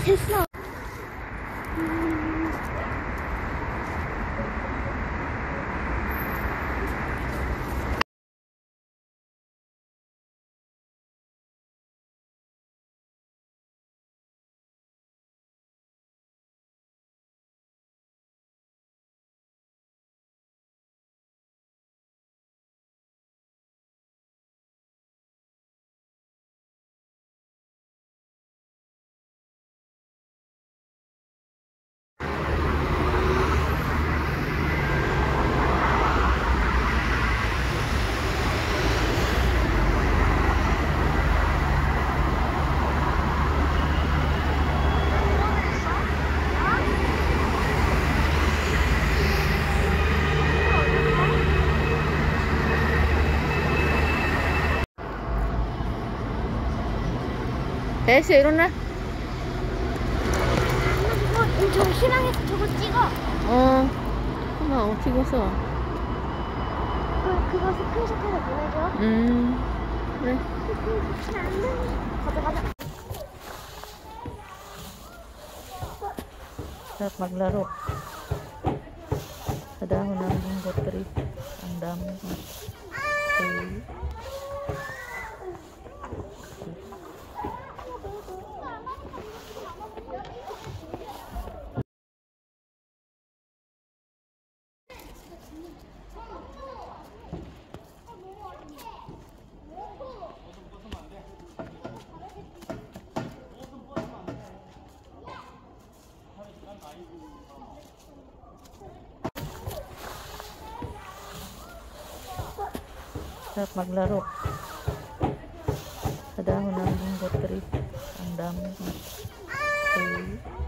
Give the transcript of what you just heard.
됐어. 애쉬 일어나. 저 희망에서 저거 찍어. 한번 찍어서. 그거 스크린샷해서 보내줘. 그래. 스크린샷 안 돼. 가자. Saat maglaro. Sa dahon ng gingko tree. Ang dami. Okay. Saat maglaro. Sa dahon ng gingko tree. Ang dami. Okay.